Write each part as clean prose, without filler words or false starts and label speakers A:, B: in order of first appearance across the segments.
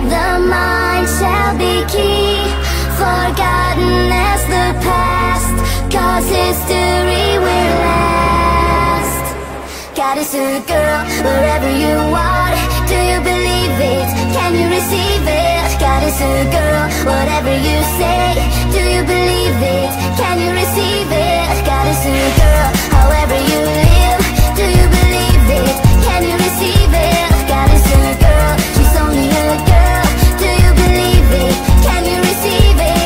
A: The mind shall be key, forgotten as the past, 'cause history will last. Goddess or girl, wherever you are, do you believe it? Can you receive it? Goddess or girl, whatever you say, do you believe it? Can you receive it? Goddess or girl, however you live, do you believe it? Can you receive it? Goddess or girl, she's only a girl, do you believe it? Can you receive it?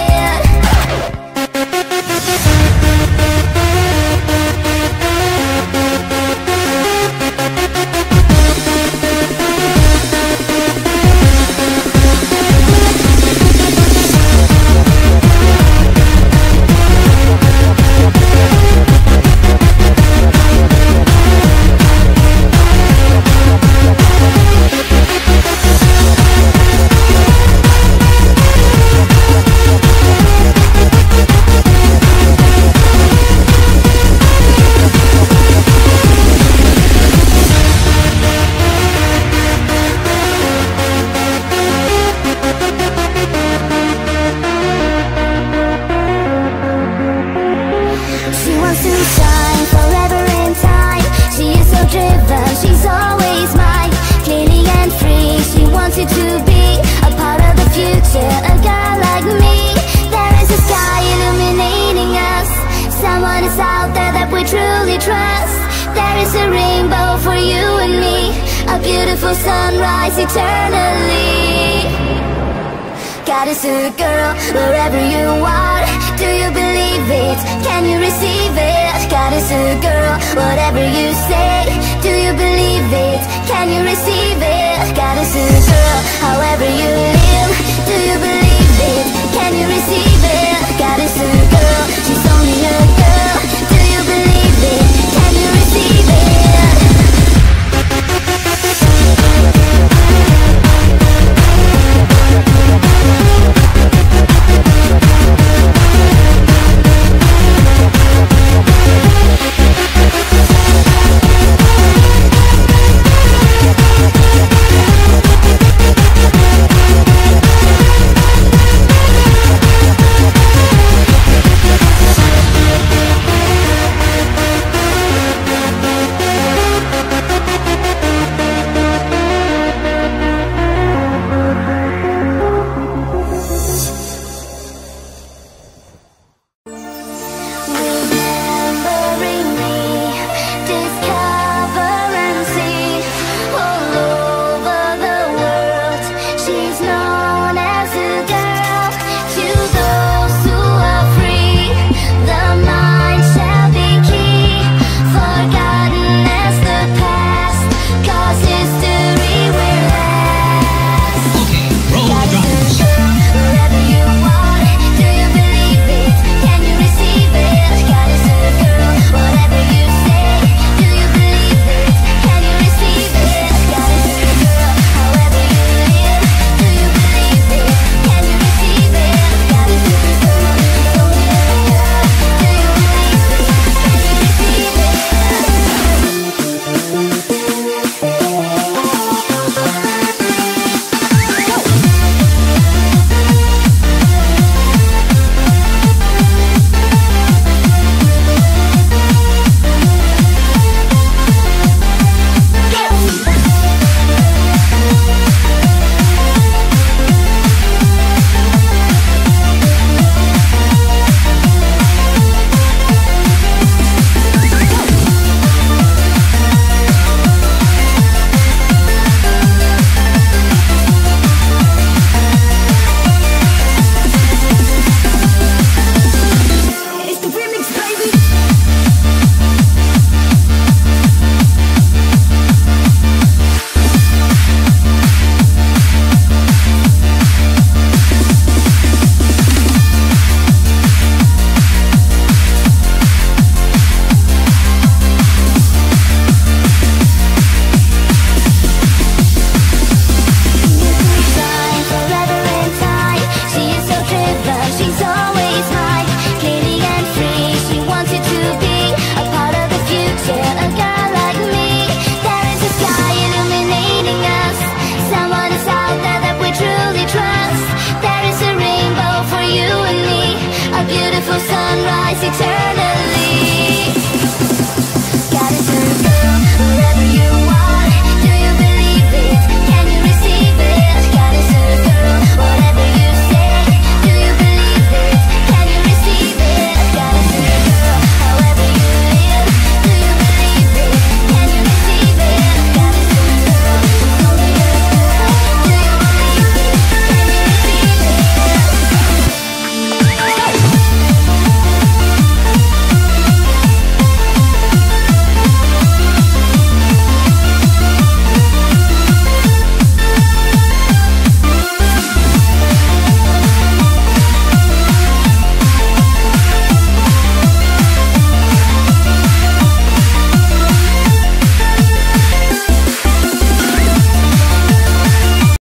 A: Beautiful sunrise eternally. Goddess or girl, wherever you are, do you believe it? Can you receive it? Goddess or girl, whatever you say, do you believe it? Can you receive it? Goddess or girl, however you live,